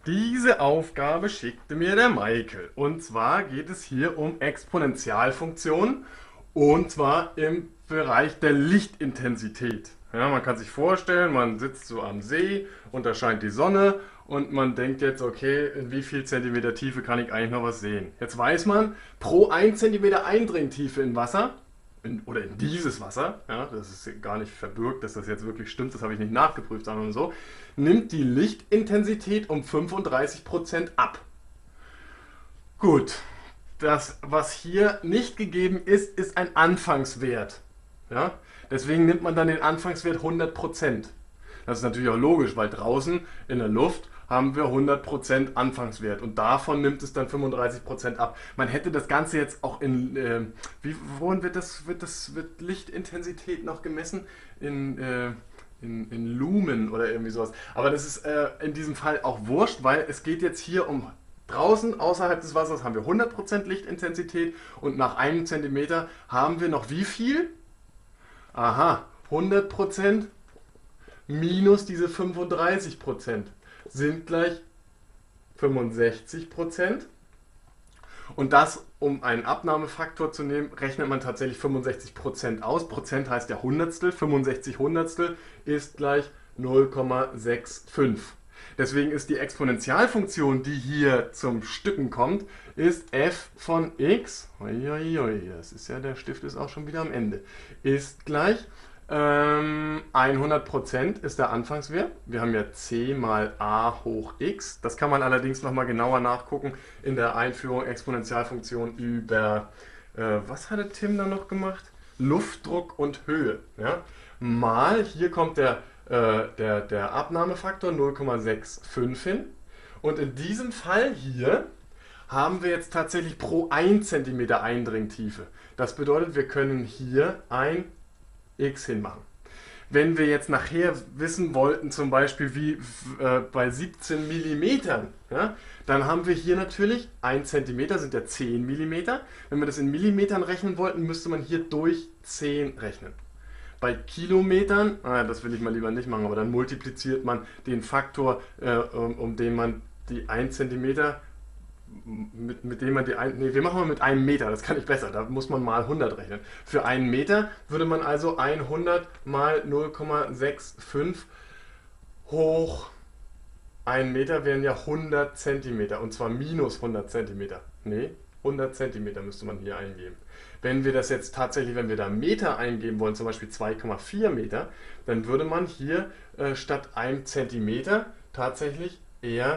Diese Aufgabe schickte mir der Michael. Und zwar geht es hier um Exponentialfunktionen und zwar im Bereich der Lichtintensität. Ja, man kann sich vorstellen, man sitzt so am See und da scheint die Sonne und man denkt jetzt, okay, in wie viel Zentimeter Tiefe kann ich eigentlich noch was sehen? Jetzt weiß man, pro 1 Zentimeter Eindringtiefe in Wasser oder in dieses Wasser, ja, das ist gar nicht verbürgt, dass das jetzt wirklich stimmt, das habe ich nicht nachgeprüft, sondern so, nimmt die Lichtintensität um 35% ab. Gut, das, was hier nicht gegeben ist, ist ein Anfangswert. Ja? Deswegen nimmt man dann den Anfangswert 100%. Das ist natürlich auch logisch, weil draußen in der Luft haben wir 100% Anfangswert und davon nimmt es dann 35% ab. Man hätte das Ganze jetzt auch worin wird Lichtintensität noch gemessen? In Lumen oder irgendwie sowas. Aber das ist in diesem Fall auch wurscht, weil es geht jetzt hier um draußen, außerhalb des Wassers haben wir 100% Lichtintensität und nach einem Zentimeter haben wir noch wie viel? Aha, 100% minus diese 35% sind gleich 65%. Und das, um einen Abnahmefaktor zu nehmen, rechnet man tatsächlich 65% aus. Prozent heißt ja Hundertstel. 65 Hundertstel ist gleich 0,65. Deswegen ist die Exponentialfunktion, die hier zum Stücken kommt, ist f von x, das ist ja, der Stift ist auch schon wieder am Ende, ist gleich 100% ist der Anfangswert. Wir haben ja c mal a hoch x. Das kann man allerdings nochmal genauer nachgucken in der Einführung Exponentialfunktion über, was hatte Tim da noch gemacht? Luftdruck und Höhe. Ja? Mal, hier kommt der Abnahmefaktor 0,65 hin. Und in diesem Fall hier haben wir jetzt tatsächlich pro 1 cm Eindringtiefe. Das bedeutet, wir können hier ein x hinmachen. Wenn wir jetzt nachher wissen wollten, zum Beispiel wie bei 17 Millimetern, ja, dann haben wir hier natürlich 1 Zentimeter sind ja 10 Millimeter. Wenn wir das in Millimetern rechnen wollten, müsste man hier durch 10 rechnen. Bei Kilometern, das will ich mal lieber nicht machen, aber dann multipliziert man den Faktor, um den man die 1 Zentimeter mit dem man wir machen mal mit einem Meter, das kann ich besser, da muss man mal 100 rechnen. Für einen Meter würde man also 100 mal 0,65 hoch 1 Meter wären ja 100 Zentimeter und zwar minus 100 Zentimeter. Nee, 100 Zentimeter müsste man hier eingeben. Wenn wir das jetzt tatsächlich, wenn wir da Meter eingeben wollen, zum Beispiel 2,4 Meter, dann würde man hier statt 1 Zentimeter tatsächlich eher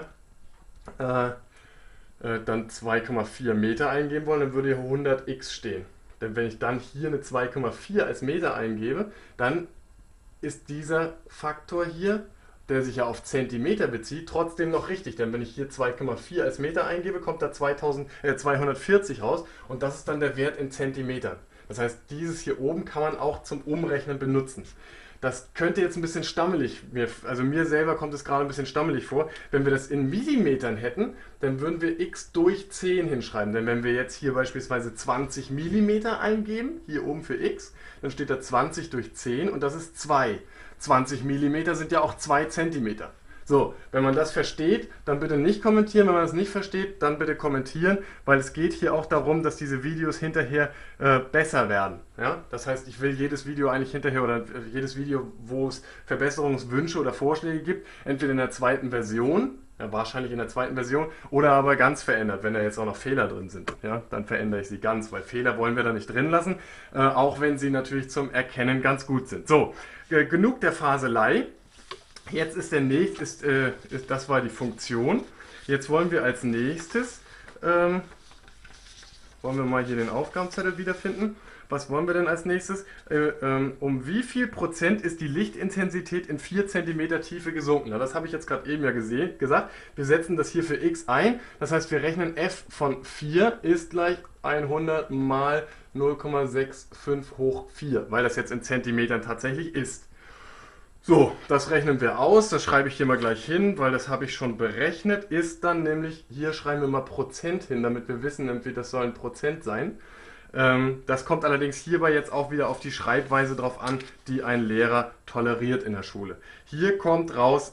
dann 2,4 Meter eingeben wollen, dann würde hier 100x stehen. Denn wenn ich dann hier eine 2,4 als Meter eingebe, dann ist dieser Faktor hier, der sich ja auf Zentimeter bezieht, trotzdem noch richtig. Denn wenn ich hier 2,4 als Meter eingebe, kommt da 240 raus und das ist dann der Wert in Zentimetern. Das heißt, dieses hier oben kann man auch zum Umrechnen benutzen. Das könnte jetzt ein bisschen stammelig, also mir selber kommt es gerade ein bisschen stammelig vor. Wenn wir das in Millimetern hätten, dann würden wir x durch 10 hinschreiben. Denn wenn wir jetzt hier beispielsweise 20 Millimeter eingeben, hier oben für x, dann steht da 20 durch 10 und das ist 2. 20 Millimeter sind ja auch 2 Zentimeter. So, wenn man das versteht, dann bitte nicht kommentieren. Wenn man das nicht versteht, dann bitte kommentieren, weil es geht hier auch darum, dass diese Videos hinterher besser werden. Ja? Das heißt, ich will jedes Video eigentlich hinterher oder jedes Video, wo es Verbesserungswünsche oder Vorschläge gibt, entweder in der zweiten Version, ja, wahrscheinlich in der zweiten Version, oder aber ganz verändert, wenn da jetzt auch noch Fehler drin sind. Ja? Dann verändere ich sie ganz, weil Fehler wollen wir da nicht drin lassen, auch wenn sie natürlich zum Erkennen ganz gut sind. So, genug der Faselei. Jetzt ist das war die Funktion. Jetzt wollen wir als nächstes, wollen wir mal hier den Aufgabenzettel wiederfinden. Was wollen wir denn als nächstes? Um wie viel Prozent ist die Lichtintensität in 4 cm Tiefe gesunken? Na, das habe ich jetzt gerade eben ja gesagt. Wir setzen das hier für x ein. Das heißt, wir rechnen f von 4 ist gleich 100 mal 0,65 hoch 4, weil das jetzt in Zentimetern tatsächlich ist. So, das rechnen wir aus, das schreibe ich hier mal gleich hin, weil das habe ich schon berechnet, ist dann nämlich, hier schreiben wir mal Prozent hin, damit wir wissen, irgendwie das soll ein Prozent sein. Das kommt allerdings hierbei jetzt auch wieder auf die Schreibweise drauf an, die ein Lehrer toleriert in der Schule. Hier kommt raus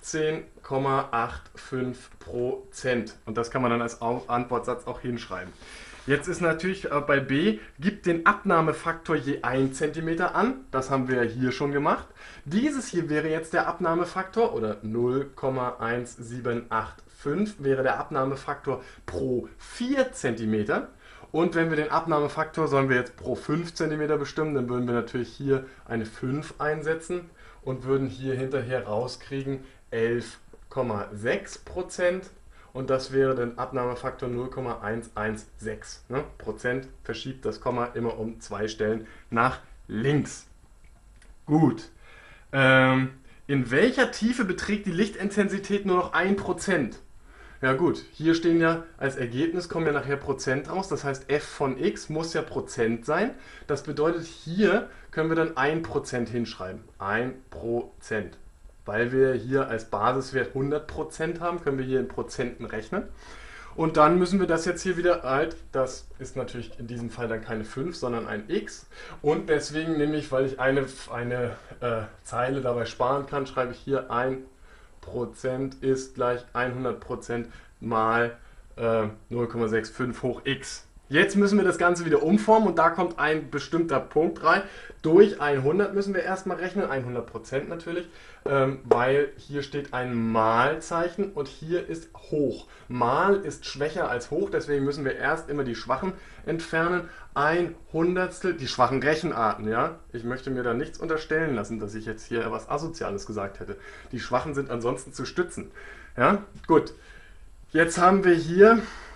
17,85%. Und das kann man dann als Antwortsatz auch hinschreiben. Jetzt ist natürlich bei B, gibt den Abnahmefaktor je 1 cm an. Das haben wir ja hier schon gemacht. Dieses hier wäre jetzt der Abnahmefaktor, oder 0,1785 wäre der Abnahmefaktor pro 4 cm. Und wenn wir den Abnahmefaktor, sollen wir jetzt pro 5 cm bestimmen, dann würden wir natürlich hier eine 5 einsetzen und würden hier hinterher rauskriegen 11,6%. Und das wäre der Abnahmefaktor 0,116. Ne? Prozent verschiebt das Komma immer um 2 Stellen nach links. Gut. In welcher Tiefe beträgt die Lichtintensität nur noch 1%? Ja gut, hier stehen ja als Ergebnis, kommen ja nachher Prozent raus. Das heißt, f von x muss ja Prozent sein. Das bedeutet, hier können wir dann 1% hinschreiben. 1%. Weil wir hier als Basiswert 100% haben, können wir hier in Prozenten rechnen. Und dann müssen wir das jetzt hier wieder halt, das ist natürlich in diesem Fall dann keine 5, sondern ein x. Und deswegen nehme ich, weil ich eine Zeile dabei sparen kann, schreibe ich hier 1% ist gleich 100% mal 0,65 hoch x. Jetzt müssen wir das Ganze wieder umformen und da kommt ein bestimmter Punkt rein. Durch 100 müssen wir erstmal rechnen, 100% natürlich, weil hier steht ein Malzeichen und hier ist hoch. Mal ist schwächer als hoch, deswegen müssen wir erst immer die Schwachen entfernen. 100stel, die schwachen Rechenarten, ja. Ich möchte mir da nichts unterstellen lassen, dass ich jetzt hier etwas Asoziales gesagt hätte. Die Schwachen sind ansonsten zu stützen. Ja, gut. Jetzt haben wir hier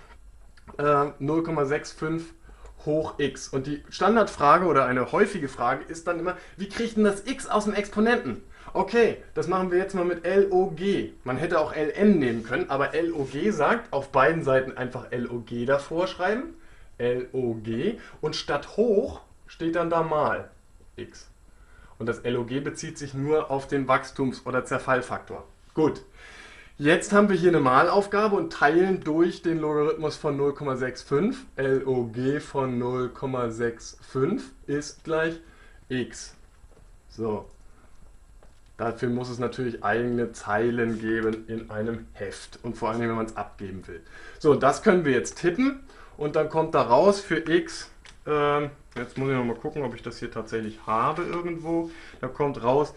0,65 hoch x. Und die Standardfrage oder eine häufige Frage ist dann immer, wie kriege ich denn das x aus dem Exponenten? Okay, das machen wir jetzt mal mit LOG. Man hätte auch LN nehmen können, aber LOG sagt, auf beiden Seiten einfach LOG davor schreiben. LOG. Und statt hoch steht dann da mal x. Und das LOG bezieht sich nur auf den Wachstums- oder Zerfallfaktor. Gut. Jetzt haben wir hier eine Malaufgabe und teilen durch den Logarithmus von 0,65. LOG von 0,65 ist gleich x. So. Dafür muss es natürlich eigene Zeilen geben in einem Heft. Und vor allem, wenn man es abgeben will. So, das können wir jetzt tippen. Und dann kommt da raus für x, jetzt muss ich noch mal gucken, ob ich das hier tatsächlich habe irgendwo. Da kommt raus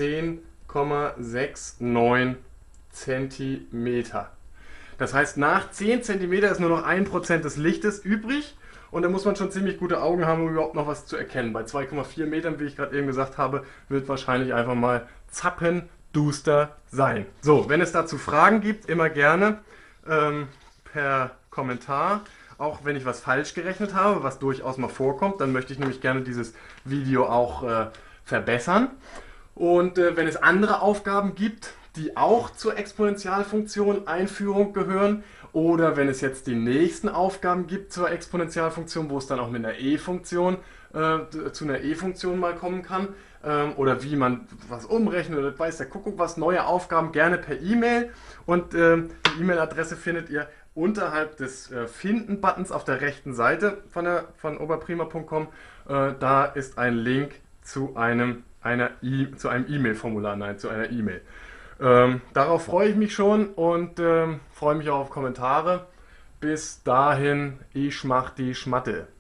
10,69 Zentimeter. Das heißt, nach 10 cm ist nur noch 1% des Lichtes übrig und da muss man schon ziemlich gute Augen haben, um überhaupt noch was zu erkennen. Bei 2,4 Metern, wie ich gerade eben gesagt habe, wird wahrscheinlich einfach mal zappenduster sein. So, wenn es dazu Fragen gibt, immer gerne per Kommentar. Auch wenn ich was falsch gerechnet habe, was durchaus mal vorkommt, dann möchte ich nämlich gerne dieses Video auch verbessern. Und wenn es andere Aufgaben gibt, die auch zur Exponentialfunktion Einführung gehören, oder wenn es jetzt die nächsten Aufgaben gibt zur Exponentialfunktion, wo es dann auch mit einer E-Funktion zu einer E-Funktion mal kommen kann, oder wie man was umrechnet oder weiß der Kuckuck was, neue Aufgaben gerne per E-Mail, und die E-Mail-Adresse findet ihr unterhalb des Finden-Buttons auf der rechten Seite von oberprima.com. Da ist ein Link zu einem E-Mail-Formular, nein, zu einer E-Mail. Darauf freue ich mich schon und freue mich auch auf Kommentare. Bis dahin, ich mach die Schmatte.